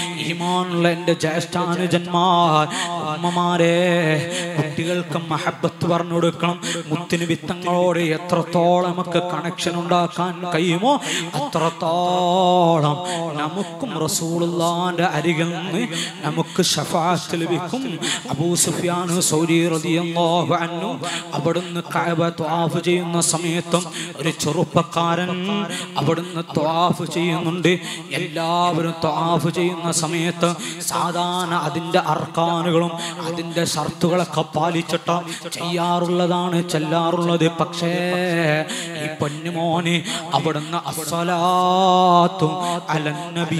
ഈമാനുള്ള എൻ്റെ ജ്യേഷ്ഠാനുജന്മാർ, ഉമ്മമാരെ, കുട്ടികൾക്ക് മഹബത്ത് പറഞ്ഞു കൊടുക്കണം. മുത്തിന് വിത്തങ്ങളോട് എത്രത്തോളം നമുക്ക് കണക്ഷൻ ഉണ്ടാക്കാൻ കഴിയുമോ അത്രത്തോളം നമുക്കും റസൂലുള്ളാഹിന്റെ അരികിൽ നിന്ന് നമുക്ക് ശഫാഅത്ത് ലഭിക്കും. അബൂ സുഫിയാൻ സൗരി റളിയല്ലാഹു അൻഹു അവിടുന്ന് കഅബ ത്വാഫ് ചെയ്യുന്ന സമയത്തും ഒരു ചെറുപ്പക്കാരൻ അവിടുന്ന് ത്വാഫ് ചെയ്യുന്നുണ്ട്. എല്ലാവരും ത്വാഫ് ചെയ്യുന്ന സമയത്ത് സാധാരണ അതിൻ്റെ അർക്കാനുകളും അതിൻ്റെ ഷർത്തുകളൊക്കെ പാലിച്ചിട്ട് ചെയ്യാറുള്ളതാണ്, ചെല്ലാറുള്ളത്. പക്ഷേ ഈ പൊന്നുമോന് അവിടുന്ന് അസ്സലാത്തു അലന്നബി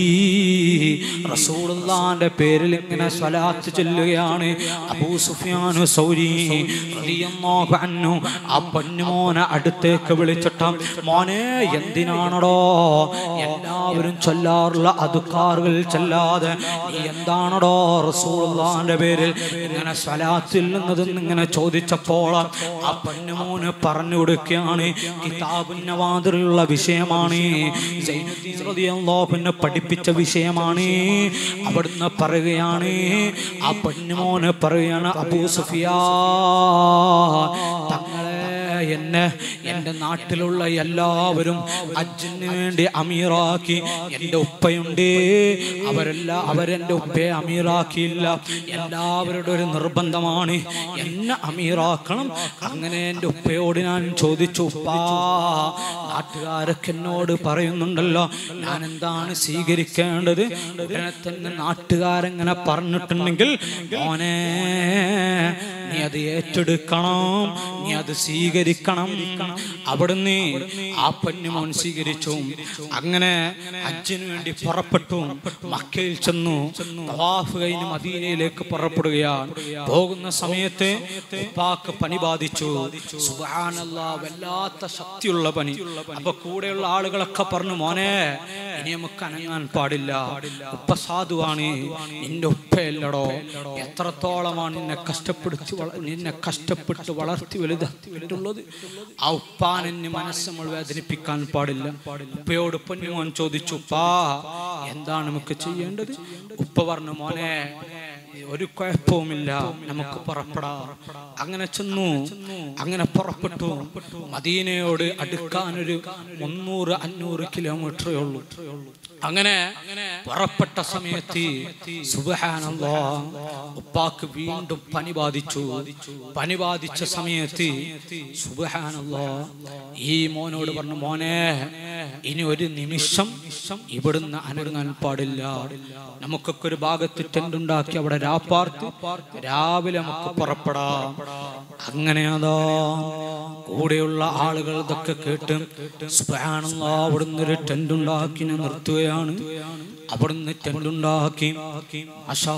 റസൂലുള്ളാഹിന്റെ പേരിൽ ഇങ്ങനെ സ്വലാത്ത് ചൊല്ലുകയാണ്. അബൂ സുഫിയാൻ സൗരി റളിയല്ലാഹു അൻഹു ആ പൊന്നുമോനെ അടുത്തേക്ക് വിളിച്ചിട്ട്, മോനെ എന്തിനാണോ എല്ലാവരും ചൊല്ലാറുള്ള അദ്കാറുകൾ ചൊല്ലാതെ നീ എന്താണോ റസൂലുള്ളാഹിന്റെ പേരിൽ ഇങ്ങനെ സ്വലാത്തിൽ നിന്നതെന്ന് ഇങ്ങനെ ചോദിച്ചപ്പോൾ ആ പൊന്നുമോന് പറഞ്ഞു കൊടുക്കുകയാണ്, കിതാബുൻ നവാദിലുള്ള വിഷയമാണ്, സൈനുദ്ദീൻ റളിയല്ലാഹു അൻഹു പഠിപ്പിച്ച വിഷയമാണ്. അവിടുന്ന് പറയുകയാണ്, ആ പൊന്നുമോന് പറയുകയാണ്, അബൂ സുഫിയാൻ തങ്ങളെ എന്നെ എൻ്റെ നാട്ടിലുള്ള എല്ലാവരും ഹജ്ജിന് വേണ്ടി അമീറാക്കി. എൻ്റെ ഉപ്പയുണ്ട്, അവരെൻ്റെ ഉപ്പയെ അമീറാക്കിയില്ല. എല്ലാവരുടെ ഒരു നിർബന്ധമാണ് എന്നെ അമീറാക്കണം. അങ്ങനെ എൻ്റെ ഉപ്പയോട് ഞാൻ ചോദിച്ചു, ഉപ്പാ നാട്ടുകാരൊക്കെ എന്നോട് പറയുന്നുണ്ടല്ലോ ഞാൻ എന്താണ് സ്വീകരിക്കേണ്ടത്? ഉടനെ തന്നെ നാട്ടുകാരെങ്ങനെ പറഞ്ഞിട്ടുണ്ടെങ്കിൽ, മോനെ നീ അത് ഏറ്റെടുക്കണം, നീ അത് സ്വീകരിക്കണം. അവിടുന്ന് ആ പൊന്നുമോൻ സ്വീകരിച്ചു. അങ്ങനെ ഹജ്ജിന് വേണ്ടി പുറപ്പെട്ടു. മക്കയിൽ ചെന്നു. തവാഫ് കഴിഞ്ഞ് മദീനയിലേക്ക് പുറപ്പെടുകയാണ്. പോകുന്ന സമയത്ത് ഉപ്പാക്ക് പനി ബാധിച്ചു. സുബ്ഹാനല്ലാഹ്, വല്ലാത്ത ശക്തിയുള്ള പനി. അപ്പൊ കൂടെയുള്ള ആളുകളൊക്കെ പറഞ്ഞു, മോനെ ഇനി നമുക്ക് അനങ്ങാൻ പാടില്ല, ഉപ്പ സാധുവാണ്, നിന്റെ ഉപ്പയല്ലടോ, എത്രത്തോളമാണ് നിന്നെ കഷ്ടപ്പെട്ട് വളർത്തി വലുതായിട്ടുള്ളത്. ആ ഉപ്പാൻ എന്നെ മനസ്സ് നമ്മൾ വേദനിപ്പിക്കാൻ പാടില്ല. ഉപ്പയോട് പൊന്നുമോൻ ചോദിച്ചു, ഉപ്പാ എന്താണ് നമുക്ക് ചെയ്യേണ്ടത്? ഉപ്പ പറഞ്ഞു, മോനെ ഒരു കുഴപ്പവുമില്ല, നമുക്ക് പുറപ്പെടാം. അങ്ങനെ ചെന്നു. അങ്ങനെ പുറപ്പെട്ടു. മദീനയോട് അടുക്കാനൊരു 300-500 കിലോമീറ്ററേ ഉള്ളൂ. അങ്ങനെ പുറപ്പെട്ട സമയത്ത് സുബ്ഹാനല്ലാഹ് ഉപ്പാക്ക് വീണ്ടും പനി ബാധിച്ചു. പനി ബാധിച്ച സമയത്ത് സുബ്ഹാനല്ലാഹ് ഈ മോനോട് പറഞ്ഞു, മോനെ ഇനി ഒരു നിമിഷം ഇവിടുന്ന് അനങ്ങാൻ പാടില്ല, നമുക്കൊക്കെ ഒരു ഭാഗത്ത് ടെന്റ് ഉണ്ടാക്കി അവിടെ രാപ്പാർത്ത് രാവിലെ നമുക്ക് പുറപ്പെടാം. അങ്ങനെ അതാ കൂടെയുള്ള ആളുകൾ ഇതൊക്കെ കേട്ട് സുബ്ഹാനല്ലാഹ് അവിടുന്ന് ഒരു ടെന്റ് ഉണ്ടാക്കി നിർത്തുകയാണ്. അവിടുന്ന് ടെന്റ് ഉണ്ടാക്കി. മാഷാ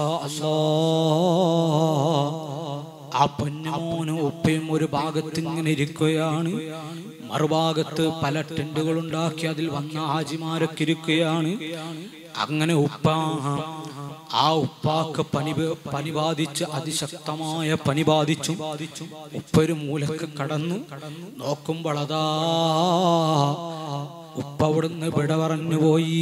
അല്ലാഹ് ആ പൊന്നുമോനും ഉപ്പയും ഒരു ഭാഗത്ത് ഇങ്ങനെ ഇരിക്കുകയാണ്. മറുഭാഗത്ത് പല ടെന്റുകൾ ഉണ്ടാക്കി അതിൽ വന്ന ഹാജിമാരൊക്കെ ഇരിക്കുകയാണ്. അങ്ങനെ ആ ഉപ്പാക്ക് പനി ബാധിച്ച് അതിശക്തമായ പനി ബാധിച്ചു. ഉപ്പ ഒരു മൂലക്ക് കടന്നു നോക്കുമ്പോൾ അതാ ഉപ്പ അവിടുന്ന് വിട പറഞ്ഞു പോയി.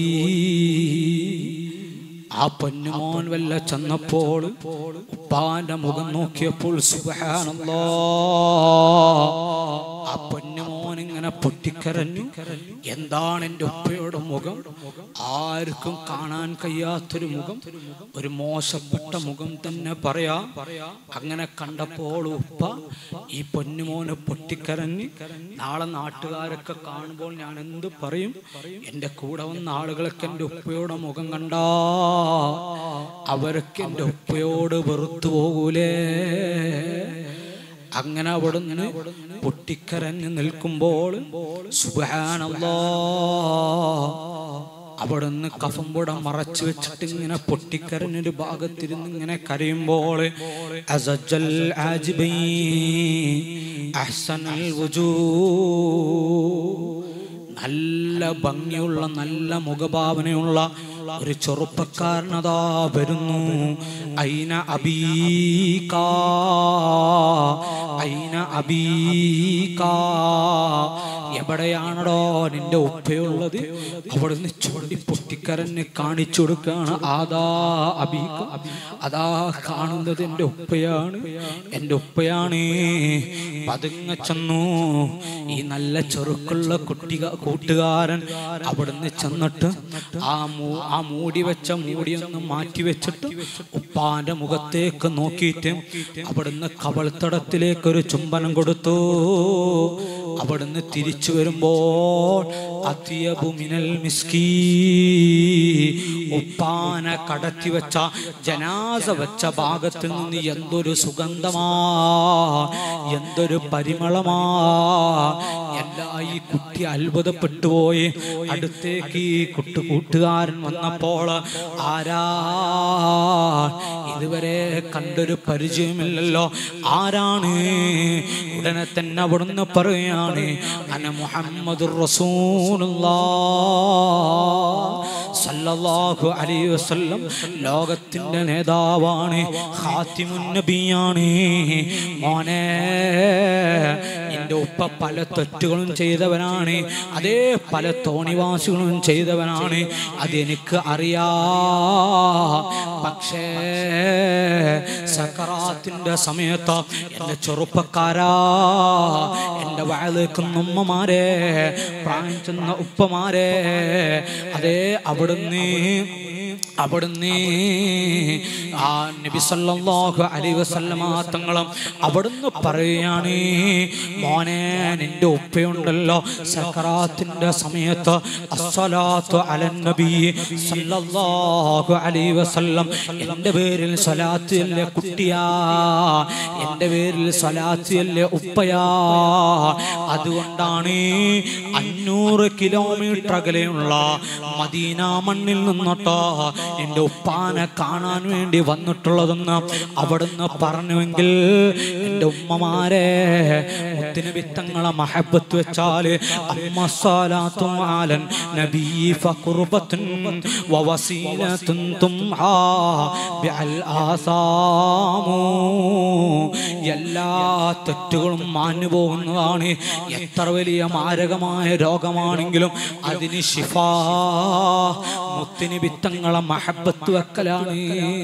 ആ പൊന്നുമോൻ വല്ല ചെന്നപ്പോൾ ഉപ്പാന്റെ മുഖം നോക്കിയപ്പോൾ സുബ്ഹാനല്ലാഹ് ആ പൊന്നുമോൻ ഇങ്ങനെ പൊട്ടിക്കരഞ്ഞു. എന്താണ് എൻ്റെ ഉപ്പയുടെ മുഖം? ആർക്കും കാണാൻ കഴിയാത്തൊരു മുഖം, ഒരു മോശപ്പെട്ട മുഖം തന്നെ പറയാം. അങ്ങനെ കണ്ടപ്പോൾ ഉപ്പ ഈ പൊന്നുമോന് പൊട്ടിക്കരഞ്ഞ്, നാളെ നാട്ടുകാരൊക്കെ കാണുമ്പോൾ ഞാൻ എന്ത് പറയും? എൻ്റെ കൂടെ വന്ന ആളുകളൊക്കെ എൻ്റെ ഉപ്പയുടെ മുഖം കണ്ടാ അവരൊക്കെ എൻ്റെ ഉപ്പയോട് വെറുത്തു പോകൂലേ? അങ്ങനെ അവിടുന്ന് പൊട്ടിക്കരഞ്ഞ് നിൽക്കുമ്പോൾ സുബ്ഹാനല്ലാഹ് അവിടുന്ന് കഫംപുടം മറച്ചു വെച്ചിട്ട് ഇങ്ങനെ പൊട്ടിക്കരഞ്ഞൊരു ഭാഗത്തിരുന്ന് ഇങ്ങനെ കരയുമ്പോൾ അസജൽ ആജിബൈ അഹ്സനൽ വുജൂഹ്, നല്ല ഭംഗിയുള്ള നല്ല മുഖഭാവനയുള്ള ഒരു ചെറുപ്പക്കാരനതാ വരുന്നു. ഐന അബീകാ, ഐന അബീകാ, എവിടെയാണോ നിന്റെ ഉപ്പയുള്ളത്? അവിടുന്ന് ചൂണ്ടി പൊട്ടിക്കരഞ്ഞ് കാണിച്ചു കൊടുക്കുകയാണ്. അതാ അബീക, അതാ കാണുന്നത് എൻ്റെ ഉപ്പയാണ്, എൻ്റെ ഉപ്പയാണ്. പതുങ്ങ ചെന്നു. ഈ നല്ല ചെറുക്കുള്ള കൂട്ടുകാരൻ അവിടുന്ന് ചെന്നിട്ട് ആ മൂടി വെച്ച മൂടിയൊന്ന് മാറ്റി വെച്ചിട്ട് ഉപ്പാന്റെ മുഖത്തേക്ക് നോക്കിയിട്ട് അവിടുന്ന് കവൾത്തടത്തിലേക്ക് ഒരു ചുംബനം കൊടുത്തു. അവിടുന്ന് തിരിച്ചു വരുമ്പോൾ അത്യബു മിനൽ മിസ്കി, ഉപ്പാനെ കടത്തി വെച്ച ജനാസ വെച്ച ഭാഗത്ത് നിന്ന് എന്തൊരു സുഗന്ധമാ, എന്തൊരു പരിമളമാ. എല്ലാ ഈ കുട്ടി അത്ഭുതപ്പെട്ടു പോയി. അടുത്തേക്ക് ഈ കൂട്ടുകാരൻ വന്നപ്പോൾ ആരാ, ഇതുവരെ കണ്ടൊരു പരിചയമില്ലല്ലോ, ആരാണ്? ഉടനെ തന്നെ അവിടുന്ന് പറയുകയാണ്, അന മുഹമ്മദുർ റസൂലുള്ളാഹ് സല്ലല്ലാഹു അലൈഹി വസല്ലം, ലോകത്തിന്റെ നേതാവാണ്, ഖാതിമുൻ നബിയാണ്. മോനെ, എൻ്റെ ഉപ്പ പല തെറ്റുകളും ചെയ്തവനാണ്, അതേ പല തോണിവാസികളും ചെയ്തവനാണ്, അതെനിക്ക് അറിയാം. പക്ഷേ സക്കറാത്തിന്റെ സമയത്ത് എൻ്റെ ചെറുപ്പക്കാരാ, എൻ്റെ വയലേക്കുന്ന ഉമ്മമാരെ, പ്രായം ചെന്ന ഉപ്പമാരെ, അതേ അവിടുന്ന് ആ നബി സല്ലല്ലാഹു അലൈഹി വസല്ലമ തങ്ങളും അവിടുന്ന് പറയുകയാണ്, മോനെ, നിന്റെ ഉപ്പയുണ്ടല്ലോ സക്കറാത്തിന്റെ സമയത്ത് അസ്സലാത്തു അലൻ നബി സല്ലല്ലാഹു അലൈഹി വസല്ലം, എൻ്റെ പേരിൽ സ്വലാത്ത് അല്ലേ കുട്ടിയാ, എൻ്റെ പേരിൽ സ്വലാത്ത് അല്ലേ ഉപ്പയാ. അതുകൊണ്ടാണ് 500 കിലോമീറ്റർ അകലെയുള്ള മദീന മണ്ണിൽ നിന്നോട്ടോ എൻ്റെ ഉപ്പാനെ കാണാൻ വേണ്ടി വന്നിട്ടുള്ളതെന്ന് അവിടുന്ന് പറഞ്ഞുവെങ്കിൽ, എൻ്റെ ഉമ്മമാരെ, മുത്തുനബി തങ്ങളെ മഹബത്ത് വെച്ചാല് അമ്മ സ്വലാത്തു അലൻ നബി ഫഖുർബത്തുൻ വവസീലത്തുൻ തുംആ ബിഅൽ ആസാമു, എല്ലാ തെറ്റുകളും മാഞ്ഞു പോകുന്നതാണ്. എത്ര വലിയ മാരകമായ രോഗമാണെങ്കിലും അതിന് ശിഫാ മുത്തുനബി തങ്ങളെ മഹബത്ത് വെക്കലാണ്.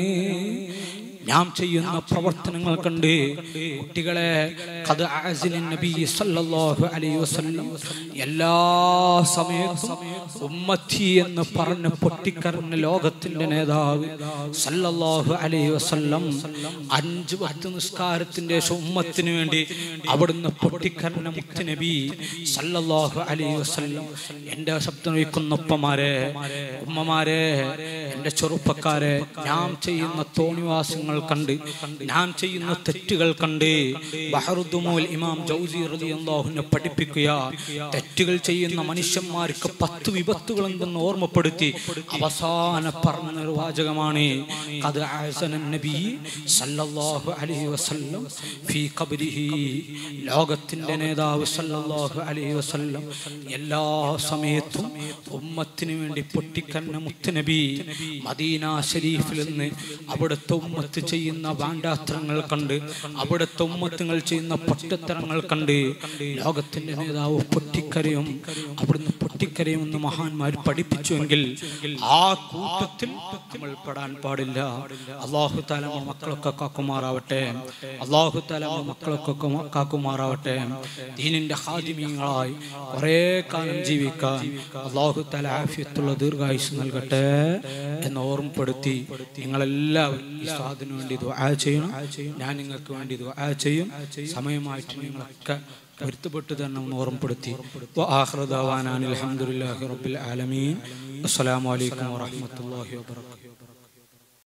നാം ചെയ്യുന്ന പ്രവർത്തനങ്ങൾ കണ്ട് കുട്ടികളെ ഖദ് അഅസിന നബി സല്ലല്ലാഹു അലൈഹി വസല്ലം എല്ലാ സമയത്തും ഉമ്മത്തി എന്ന് പറഞ്ഞ് പൊട്ടിക്കരഞ്ഞ ലോകത്തിന്റെ നേതാവ് സല്ലല്ലാഹു അലൈഹി വസല്ലം 5 വക്ത് നിസ്കാരത്തിന്റെ ഉമ്മത്തിന് വേണ്ടി അവിടുന്ന് പൊട്ടിക്കരഞ്ഞ മുത്തുനബി സല്ലല്ലാഹു അലൈഹി വസല്ലം. എൻ്റെ ശബ്ദം കേൾക്കുന്ന ഉപ്പമാരെ, ഉമ്മമാരെ, എൻ്റെ ചെറുപ്പക്കാരെ, നാം ചെയ്യുന്ന തോന്നിവാസങ്ങൾ കണ്ട്, നാം ചെയ്യുന്ന തെറ്റുകൾ കണ്ട് ബഹറുദ്ദുമൂൽ ഇമാം ജൗസി റളിയല്ലാഹു അൻഹു പഠിപ്പിക്കുക, തെറ്റുകൾ ചെയ്യുന്ന മനുഷ്യന്മാർക്ക് 10 വിപത്തുകൾ എന്തെന്ന് ഓർമ്മപ്പെടുത്തി അവസാന പറഞ്ഞ ഒരു വാചകമാണ്, ഖദ് അഅസന നബി സല്ലല്ലാഹു അലൈഹി വസല്ലം ഫീ ഖബ്രിഹി, ലോകത്തിന്റെ നേതാവ് സല്ലല്ലാഹു അലൈഹി വസല്ലം എല്ലാ സമയത്തും ഉമ്മത്തിന് വേണ്ടി പൊട്ടിക്കരഞ്ഞ മുത്തുനബി മദീന ശരീഫിൽ നിന്ന് അവിടുത്തെ ഉമ്മത്ത് ചെയ്യുന്ന വാണ്ടാസ്ത്രങ്ങൾ കണ്ട്, അവിടുത്തെ ഉമ്മത്തുകൾ ചെയ്യുന്ന പൊട്ടത്തരങ്ങൾ കണ്ട് ലോകത്തിന്റെ നേതാവ് പൊട്ടിക്കരയും. അവിടുന്ന് പൊട്ടിക്കരയുമെന്ന് മഹാന്മാർ പഠിപ്പിച്ചുവെങ്കിൽ ആ കൂട്ടത്തിൽ നമ്മൾ പെടാൻ പാടില്ല. അല്ലാഹു തആല മക്കളൊക്കെ കാക്കുമാറാവട്ടെ, അല്ലാഹു തആല മക്കളൊക്കെ കാക്കുമാറാവട്ടെ. ദീനിന്റെ ഖാദിമീങ്ങളായി കുറേ കാലം ജീവിക്കാൻ അല്ലാഹു തആല ആഫിയത്തുള്ള ദീർഘായുസ്സ് നൽകട്ടെ എന്ന് ഓർമ്മപ്പെടുത്തി നിങ്ങളെല്ലാവരും ഈ സാദിനു വേണ്ടി ദുആ ചെയ്യണം. ഞാൻ നിങ്ങൾക്ക് വേണ്ടി ദുആ ചെയ്യും. സമയമായിട്ട് നിങ്ങളൊക്കെ പൊരുത്തപ്പെട്ട് തന്നെ ഒന്ന് ഓർമ്മപ്പെടുത്തി. വആഖിറു ദഅവാനാ അൽഹംദുലില്ലാഹി റബ്ബിൽ ആലമീൻ. അസ്സലാമു അലൈക്കും വറഹ്മത്തുള്ളാഹി വബറകാതുഹു.